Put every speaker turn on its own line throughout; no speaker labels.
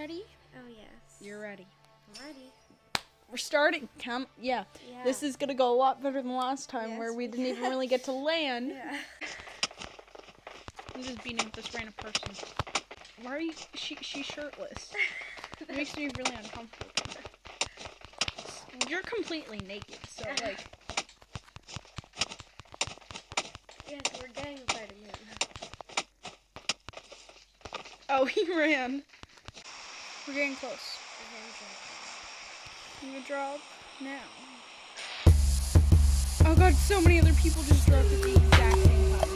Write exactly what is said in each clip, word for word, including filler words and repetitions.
ready?
Oh, yes.
You're ready.
I'm ready.
We're starting. Come, yeah.
Yeah.
This is gonna go a lot better than last time,
Yes,
where we
we-
didn't even really get to land.
Yeah.
I'm just beating with this random person. Why are you? She she's shirtless. It makes me really uncomfortable. You're completely naked, so like.
Yes, we're gang fighting him.
Oh, he ran. We're getting close. I'm gonna drop now. Oh god, so many other people just dropped at the exact same time.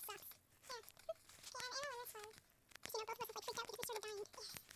sucks. Yeah. Okay, I, I know, that's fun. You know, both of us like freaked out because we started dying. Yes.